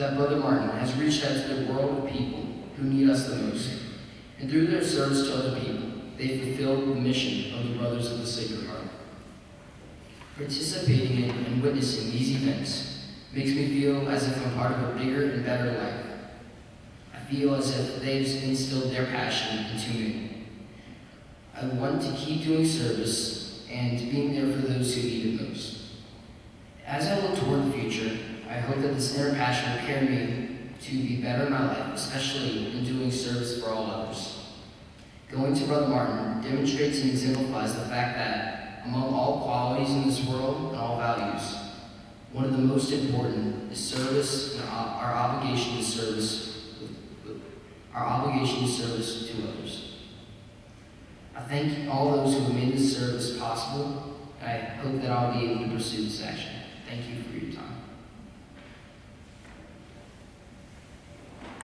that Brother Martin has reached out to the world of people who need us the most, and through their service to other people, they fulfill the mission of the Brothers of the Sacred Heart. Participating in and witnessing these events makes me feel as if I'm part of a bigger and better life. I feel as if they've instilled their passion into me. I want to keep doing service and being there for those who need it most. As I look toward the future, I hope that this inner passion will carry me to be better in my life, especially in doing service for all others. Going to Brother Martin demonstrates and exemplifies the fact that among all qualities in this world and all values, one of the most important is service and our obligation to service to others. I thank all those who have made this service possible, and I hope that I'll be able to pursue this action. Thank you for your time.